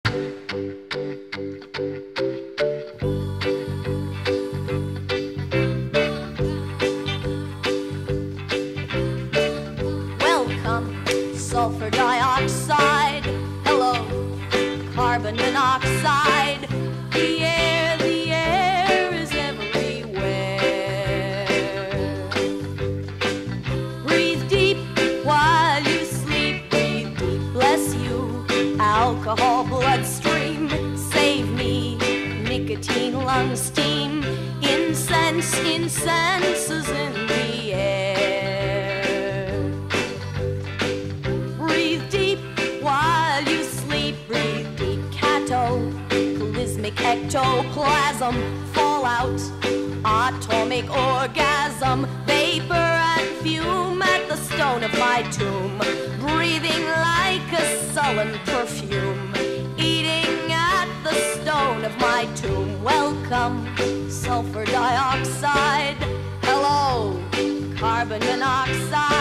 Welcome, sulfur dioxide. Hello, carbon monoxide. The air is everywhere. Breathe deep while you sleep. Breathe deep, bless you. Alcohol bloodstream, save me. Nicotine lung steam. Incense is in the air. Breathe deep while you sleep. Breathe deep. Cataclysmic ectoplasm. Fallout. Atomic orgasm. Vapor and fume at the stone of my tomb. Breathing like a sullen perfume. Eating at the stone of my tomb. Welcome, sulfur dioxide. Hello, carbon monoxide.